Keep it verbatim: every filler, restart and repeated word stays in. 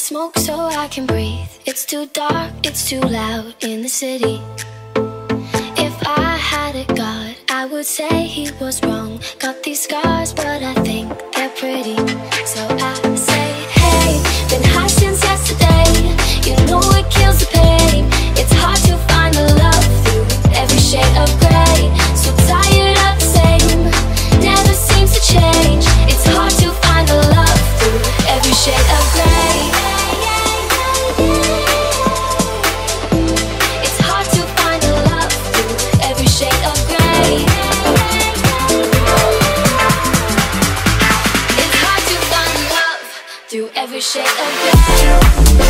smoke so I can breathe. It's too dark, it's too loud in the city. If I had a god, I would say he was wrong. Got these scars, but I think they're pretty. So I say, hey, been high since yesterday. You know it kills the pain. It's hard to find the love through every shade of gray. So tired of the same, never seems to change. It's hard to find the love through every shade of gray. It's hard to find the love through every shade of gray. It's hard to find love through every shade of gray.